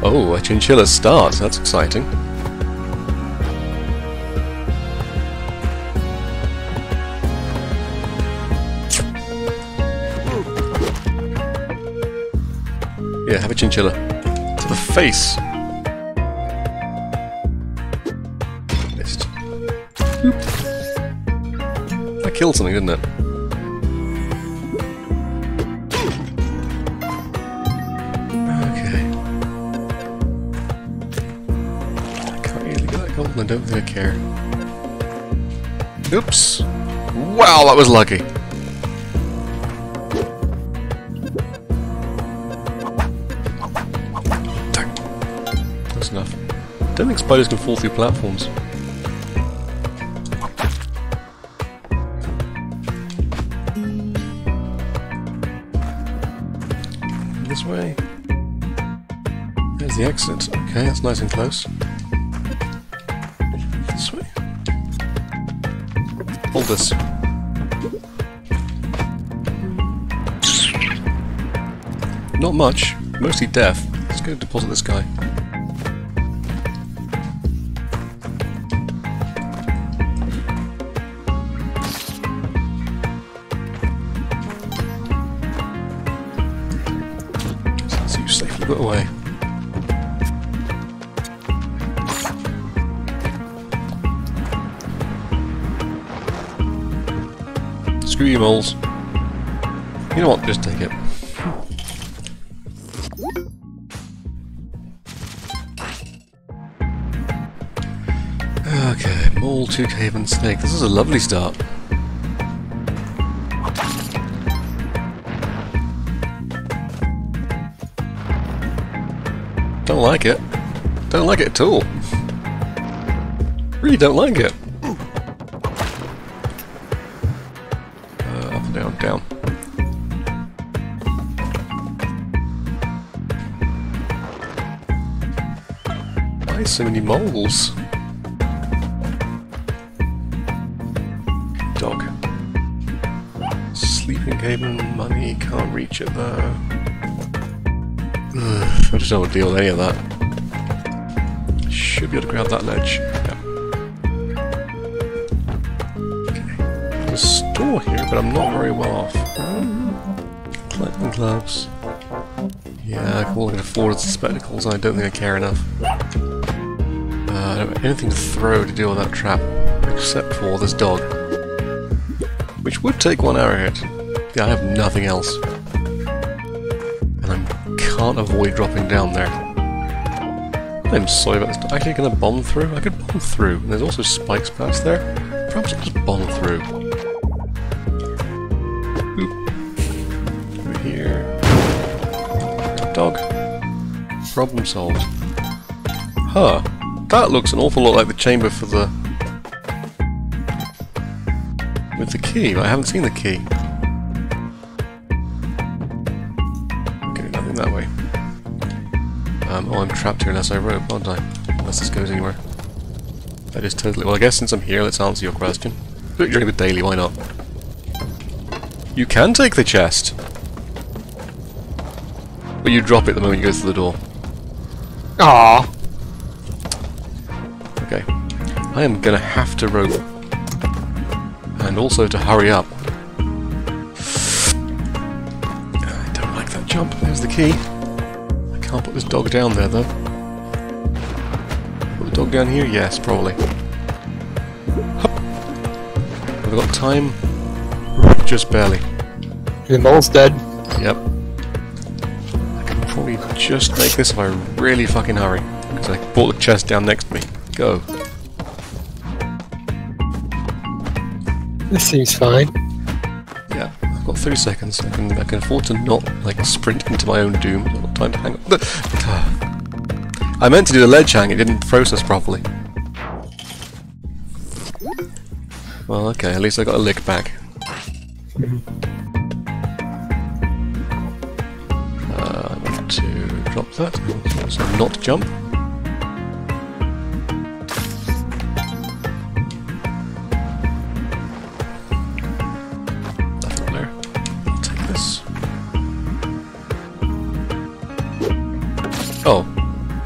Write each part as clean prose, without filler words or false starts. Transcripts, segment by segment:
Oh, a chinchilla starts. That's exciting. Yeah, have a chinchilla. To the face. Missed. Oop. That killed something, didn't it? I don't think I care. Oops! Wow, that was lucky! Darn. That's enough. I don't think spiders can fall through platforms. This way. There's the exit. Okay, that's nice and close. This way. Hold this. Not much. Mostly death. Let's go deposit this guy. So you safely got away. Screw you, moles. You know what? Just take it. Okay, mole, 2 cave and snake. This is a lovely start. Don't like it. Don't like it at all. Really don't like it. Up and down, down. Why so many moles? Dog. Sleeping cave and money, can't reach it though. Ugh, I just don't want to deal with any of that. Should be able to grab that ledge. Yeah. Okay. There's a store here, but I'm not very well off. Collecting gloves. Yeah, I can all afford the spectacles, I don't think I care enough. I don't have anything to throw to deal with that trap, except for this dog. Which would take 1 arrowhead. Yeah, I have nothing else. And I can't avoid dropping down there. I'm sorry about this. Actually, can I bomb through? I could bomb through. And there's also spikes past there. Perhaps I'll just bomb through. Boop. Over here. Dog. Problem solved. Huh. That looks an awful lot like the chamber for the... with the key, but I haven't seen the key. Okay, nothing that way. Oh, I'm trapped here unless I rope, aren't I? Unless this goes anywhere. That is totally... Well, I guess since I'm here, let's answer your question. Do it during the daily, why not? You can take the chest! But you drop it the moment you go through the door. Aww. Okay. I am gonna have to rope. And also to hurry up. I don't like that jump. There's the key. I can't put this dog down there though. Put the dog down here? Yes, probably. Hup. Have I got time? Just barely. The mole's dead. Yep. I can probably just make this if I really fucking hurry. Because I brought the chest down next to me. Go. This seems fine. Yeah, I've got 30 seconds. I can afford to not like sprint into my own doom. I've got time to hang on. I meant to do the ledge hang. It didn't process properly. Well, okay. At least I got a lick back. I want to drop that. Also not jump. Oh,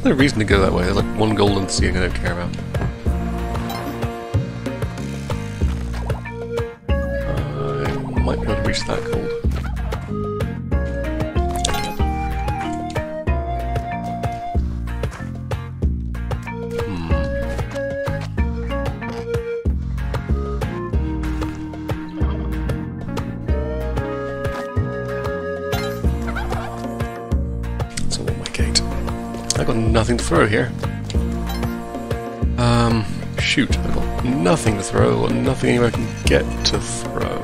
There's no reason to go that way. There's like one golden seed I don't care about. I might be able to reach that gold. I got nothing to throw here. Shoot, I got nothing to throw, or nothing anywhere I can get to throw.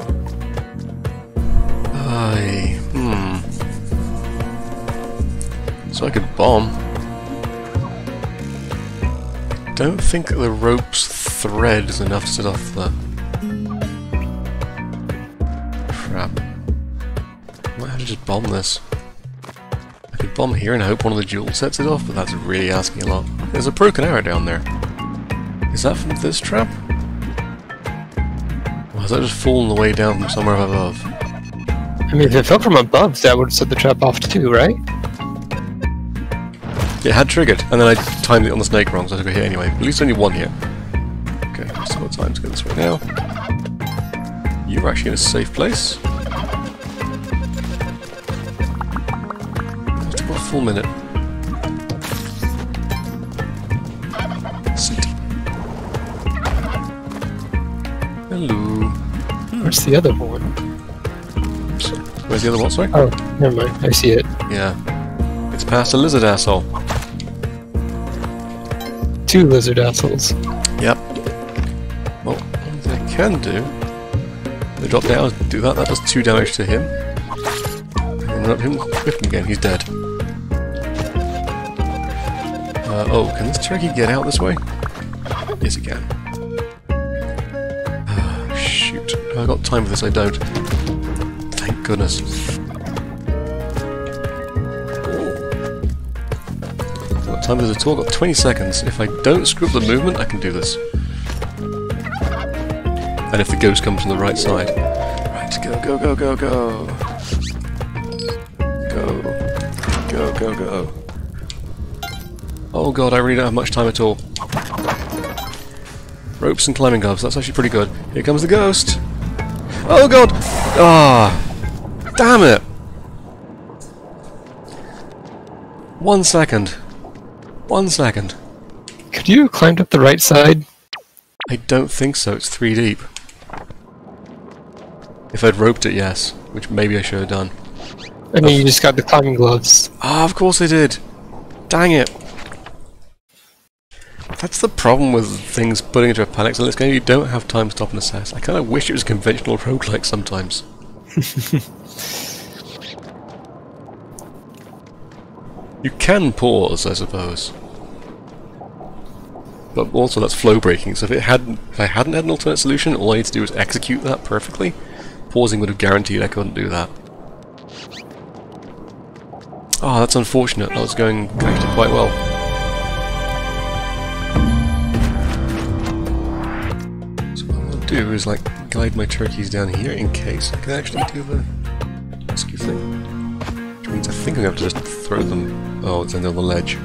So I could bomb. Don't think that the rope's thread is enough to set off the... Crap. I might have to just bomb this. I could bomb here and hope one of the jewels sets it off, but that's really asking a lot. There's a broken arrow down there. Is that from this trap? Or has that just fallen the way down from somewhere above? I mean, if it fell from above, that would set the trap off too, right? It had triggered, and then I timed it on the snake wrong, so I took a hit anyway. At least only one hit. Okay, so what time to go this way now? You're actually in a safe place. I've got a full minute. Sit. Hello. Where's the other one? Oops. Where's the other one, sorry? Oh, never mind. I see it. Yeah. It's past a lizard asshole. 2 lizard assholes. Yep. Well, what I can do... They drop down, do that, that does 2 damage to him. And then up him, whip him again, he's dead. Oh, can this turkey get out this way? Yes, it can. Shoot. Have I got time for this? I don't. Thank goodness. I've got time for this at all. I've got 20 seconds. If I don't screw up the movement, I can do this. And if the ghost comes from the right side. Right, go, go, go, go, go. Go. Go, go, go. Oh god, I really don't have much time at all. Ropes and climbing gloves, that's actually pretty good. Here comes the ghost! Oh god! Ah! Damn it! 1 second. 1 second. Could you have climbed up the right side? I don't think so, it's 3 deep. If I'd roped it, yes. Which maybe I should have done. I mean, you just got the climbing gloves. Ah, of course I did! Dang it! That's the problem with things putting into a panic zone in this game, you don't have time to stop and assess. I kind of wish it was a conventional roguelike sometimes. You can pause, I suppose. But also that's flow breaking, so if I hadn't had an alternate solution, all I need to do is execute that perfectly. Pausing would have guaranteed I couldn't do that. Oh, that's unfortunate. That was going actually quite well. So what I'm going to do is like guide my turkeys down here in case I can actually do the rescue thing. Which means I think I'm going to have to just throw them... Oh, it's on the ledge.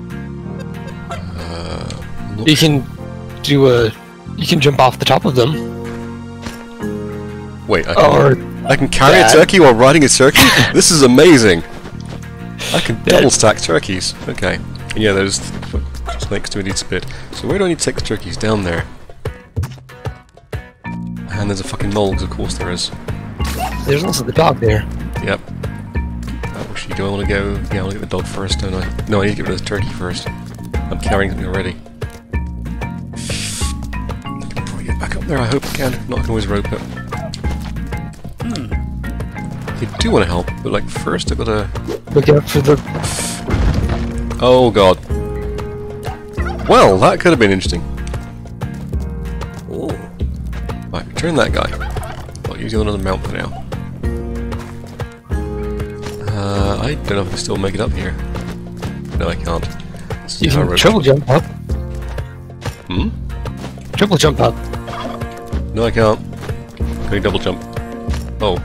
You can do a... You can jump off the top of them. Wait, I can carry a turkey while riding a turkey? This is amazing! I can double stack turkeys. Okay. And yeah, there's snakes to a neat bit. So where do I need to take the turkeys? Down there. And there's a fucking mole, of course there is. There's also the dog there. Yep. Actually, do I want to go... Yeah, I want to get the dog first, don't I? No, I need to get rid of the turkey first. I'm carrying something already. I can probably get back up there, I hope I can. If not, I can always rope it. I do want to help, but like first I've got to... Look out for the... Oh god. Well, that could have been interesting. Oh. Right, return that guy. I'll use another mount for now. I don't know if I can still make it up here. No, I can't. You can triple jump up. Hmm? Triple jump up. No, I can't. Can you double jump? Oh.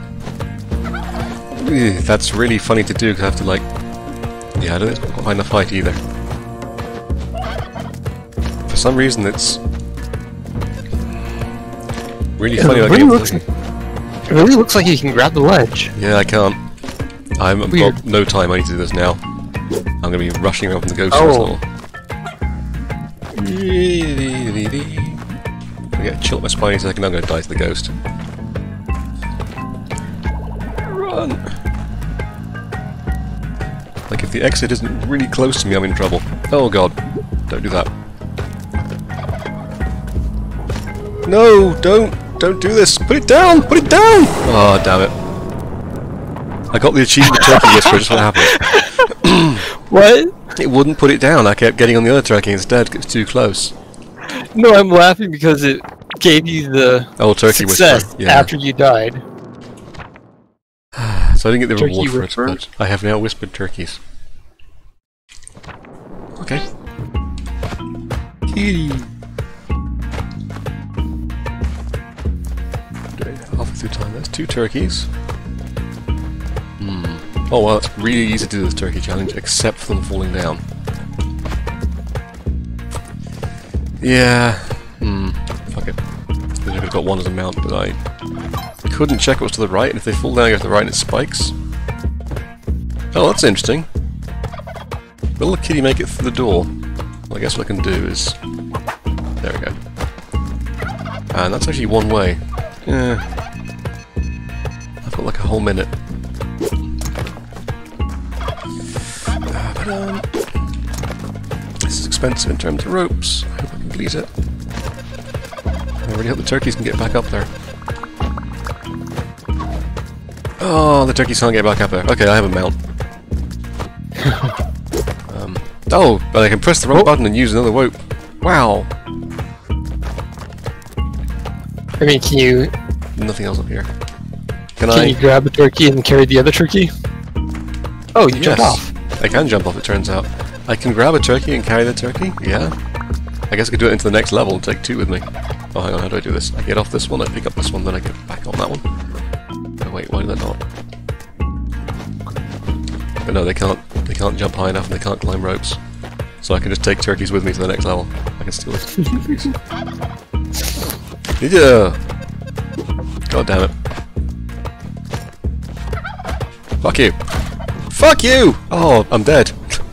That's really funny to do because I have to like... Yeah, I don't think it's quite enough height either. For some reason, it's really funny. It really looks like you can grab the ledge. Yeah, I can't. I've got no time. I need to do this now. I'm going to be rushing around from the ghost as I get chill at my spine a second. I'm going to die to the ghost. Run! Like, if the exit isn't really close to me, I'm in trouble. Oh god. Don't do that. No! Don't do this! Put it down! Put it down! Oh, damn it. I got the achievement turkey whisperer, just what happened. What? It wouldn't put it down. I kept getting on the other turkey instead because it was too close. No, I'm laughing because it gave you the turkey success whisperer. Yeah. after you died. So I didn't get the Turkey reward for whisperer? it, but I have now whispered turkeys. Okay. Kitty! Doing halfway through time. That's 2 turkeys. Oh well, it's really easy to do this turkey challenge, except for them falling down. Yeah. Fuck it. I could have got one as a mount, but I couldn't check it was to the right, and if they fall down, I go to the right and it spikes. Oh, that's interesting. Will the kitty make it through the door? Well, I guess what I can do is... There we go. And that's actually one way. Yeah. I've got like a whole minute. This is expensive in terms of ropes. I hope I can complete it. I really hope the turkeys can get back up there. Oh, the turkeys can't get back up there. Okay, I have a mount. Oh, but I can press the wrong button and use another rope. Wow. I mean, can you... Nothing else up here. Can you grab a turkey and carry the other turkey? Oh, you jump off. I can jump off, it turns out. I can grab a turkey and carry the turkey? Yeah. I guess I could do it into the next level and take 2 with me. Oh, hang on, how do I do this? I get off this one, I pick up this one, then I get back on that one. Oh wait, why did I not? But no, they can't jump high enough and they can't climb ropes. So I can just take turkeys with me to the next level. I can steal this. Yeah! God damn it. Fuck you! Fuck you! Oh, I'm dead.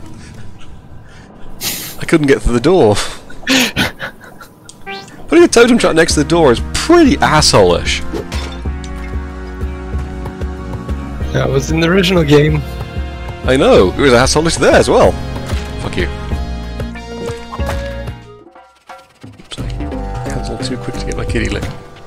I couldn't get through the door. Putting a totem trap next to the door is pretty asshole-ish. That was in the original game. I know, it was asshole-ish there as well. Fuck you. Oops, I cancelled too quick to get my kitty lick.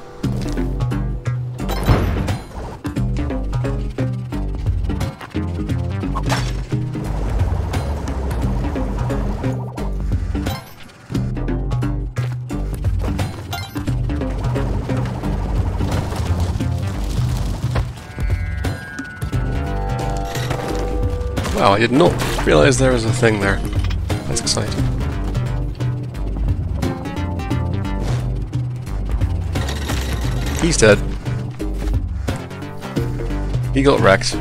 Wow, I did not realise there was a thing there. That's exciting. He's dead. He got wrecked.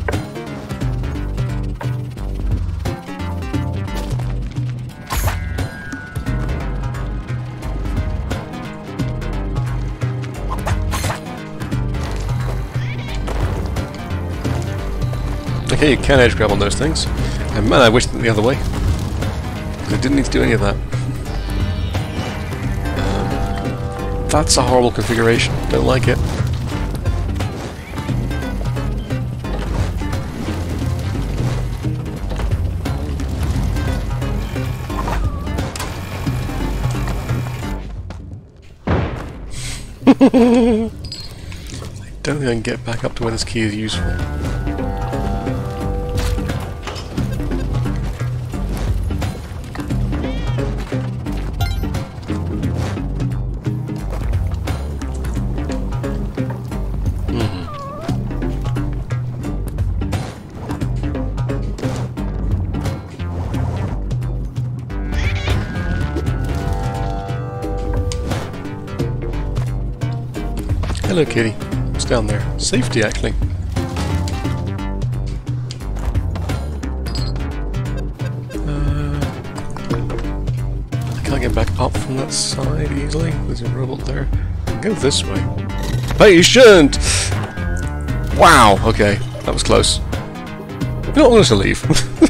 Okay, you can edge grab on those things. And man, I wish it went the other way. Because I didn't need to do any of that. That's a horrible configuration. Don't like it. I don't think I can get back up to where this key is useful. Hello, kitty. What's down there? Safety, actually. I Can I get back up from that side easily? There's a robot there. Go this way. Patient! Wow, okay. That was close. You're not going to leave.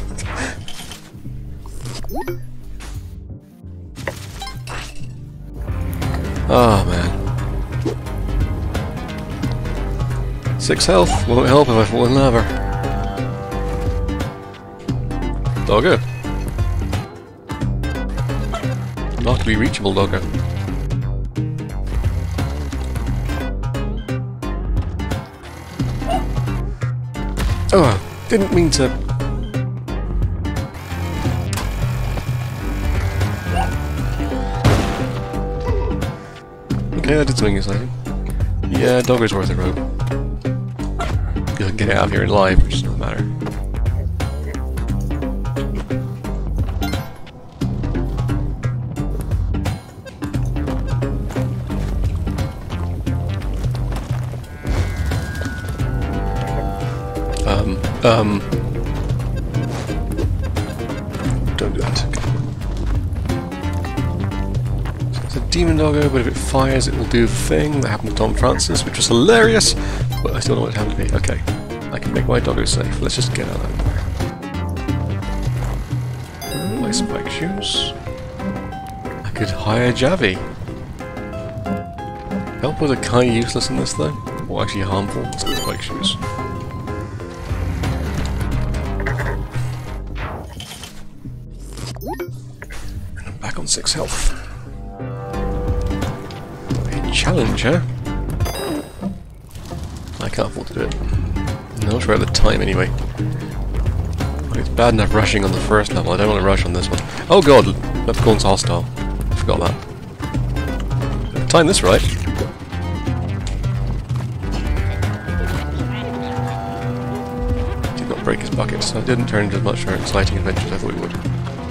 Oh man. 6 health. Won't help if I fall in lava. Doggo. Not to be reachable, Doggo. Oh, didn't mean to. Okay, that did something exciting. Yeah, Doggo's worth a rope. You can get it out of here alive, which doesn't matter. Don't do that. So it's a demon doggo, but if it fires, it will do the thing that happened to Tom Francis, which was hilarious, but I still don't want it to happen to me. Okay, I can make my doggo safe. Let's just get out of there. My spike shoes. I could hire Javi. Helpers are kind of useless in this, though, or actually harmful. Let's get spike shoes. Back on 6 health. A challenge, huh? I can't afford to do it. No, not sure at the time anyway. It's bad enough rushing on the first level. I don't want to rush on this one. Oh god, Leprechaun's hostile. I forgot that. Time this right. Did not break his bucket, so it didn't turn into as much for exciting adventures as I thought it would.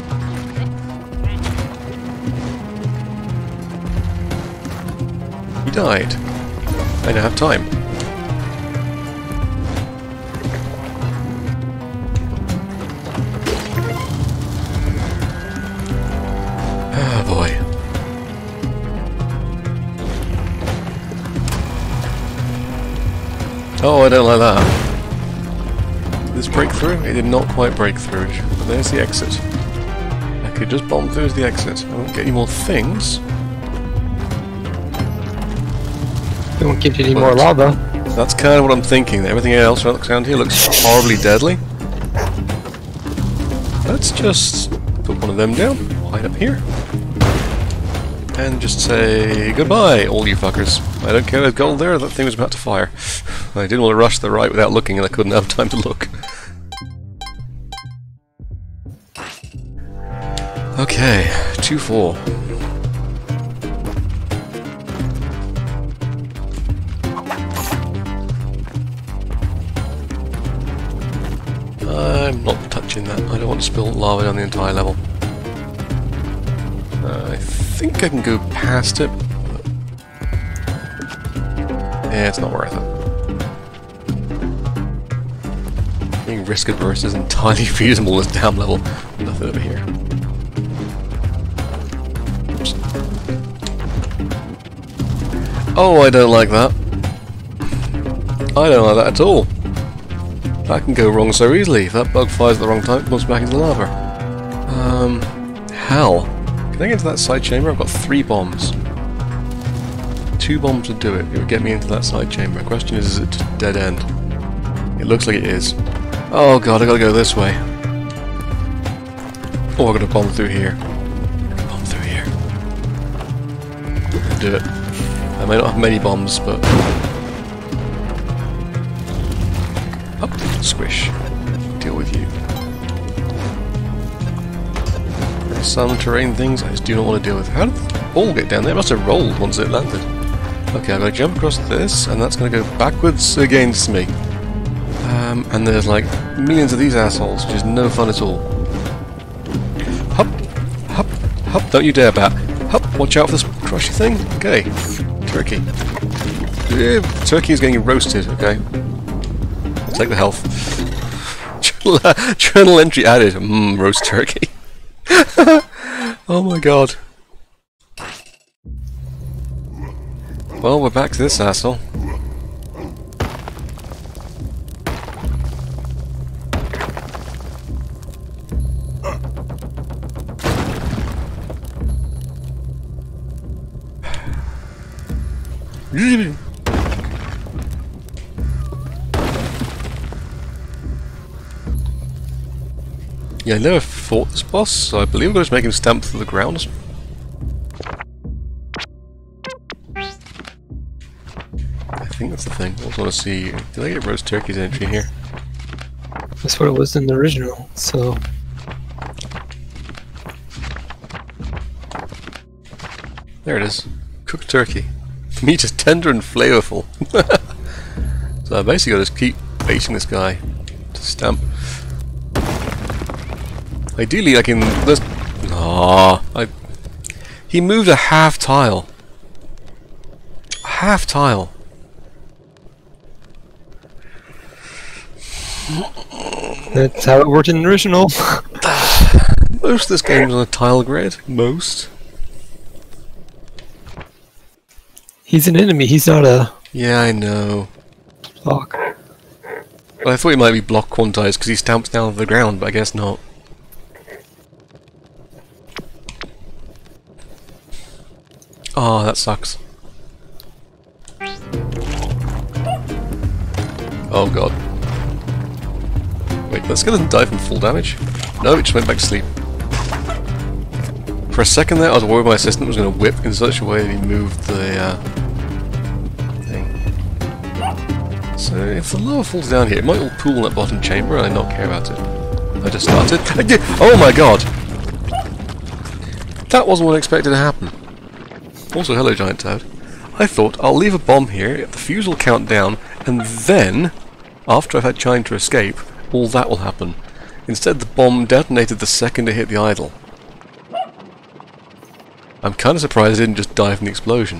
He died. I now have time. Ah, boy. Oh, I don't like that. Did this break through? It did not quite break through. But there's the exit. I could just bomb through the exit. I won't get any more things. It won't give you any more lava. That's kind of what I'm thinking. Everything else around here looks horribly deadly. Let's just put one of them down, hide up here, and just say goodbye, all you fuckers. I don't care if there's gold there, that thing was about to fire. I didn't want to rush to the right without looking, and I couldn't have time to look. Okay, 2-4. I'm not touching that. I don't want to spill lava down the entire level. I think I can go past it, but yeah, it's not worth it. Being risk adverse is entirely feasible this damn level. Nothing over here. Oops. Oh, I don't like that. I don't like that at all. That can go wrong so easily. If that bug fires at the wrong time, it comes back into lava. Hell. Can I get into that side chamber? I've got 3 bombs. 2 bombs would do it. It would get me into that side chamber. The question is it a dead end? It looks like it is. Oh god, I gotta go this way. Oh, I gotta bomb through here. Bomb through here. Do it. I may not have many bombs, but... Up, squish. Deal with you. There's some terrain things I just do not want to deal with. How did the ball get down there? It must have rolled once it landed. Okay, I'm going to jump across this, and that's going to go backwards against me. And there's like millions of these assholes, which is no fun at all. Hup, hup, hup, don't you dare bat. Hup, watch out for this crushy thing. Okay, turkey. Turkey is getting roasted, okay. Take the health. Journal entry added. Roast turkey. Oh my god. Well, we're back to this asshole. Yeah, I never fought this boss, so I believe I'm going to just make him stamp through the ground. I think that's the thing. I also want to see... Did I get roast turkey's entry here? That's what it was in the original, so... There it is. Cooked turkey. Meat is tender and flavorful. So I basically got to just keep baiting this guy to stamp. Ideally, I can... He moved a half tile. A half tile. That's how it worked in the original. Most of this game is on a tile grid. Most. He's an enemy, he's not a Yeah, I know. block. Well, I thought he might be block quantized because he stamps down to the ground, but I guess not. Oh, that sucks. Oh god. Wait, let's get him die from full damage. No, it just went back to sleep. For a second there, I was worried my assistant was going to whip in such a way that he moved the thing. So if the lava falls down here, it might all pool in that bottom chamber and I not care about it. I just started. Oh my god! That wasn't what I expected to happen. Also, hello giant toad. I thought I'll leave a bomb here, the fuse will count down, and then, after I've had time to escape, all that will happen. Instead, the bomb detonated the second it hit the idol. I'm kind of surprised I didn't just die from the explosion.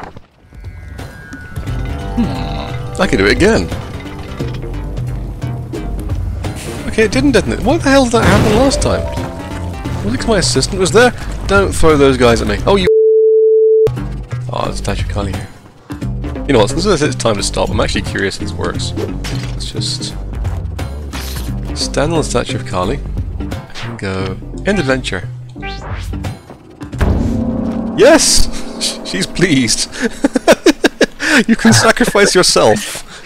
I can do it again. Okay, it didn't detonate. Why the hell did that happen last time? Was it because my assistant was there? Don't throw those guys at me. Oh, you... Oh, there's a statue of Kali here. You know what, this is time to stop. I'm actually curious if this works. Let's just... stand on the statue of Kali and go... End adventure. Yes! She's pleased. You can sacrifice yourself.